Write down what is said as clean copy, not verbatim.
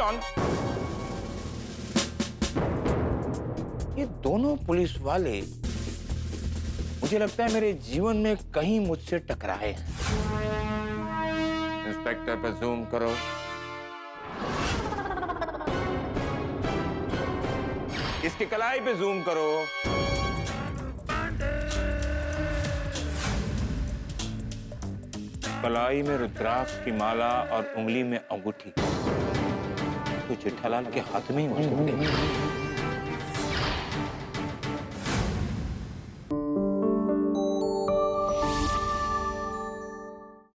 On. ये दोनों police वाले मुझे लगता है मेरे जीवन में कहीं मुझसे टकराए हैं। इंस्पेक्टर पे जूम करो। इसकी कलाई पे जूम करो। कलाई में रुद्राक्ष की माला और उंगली में अंगूठी तो जेठालाल के हाथ में ही मौजूद है।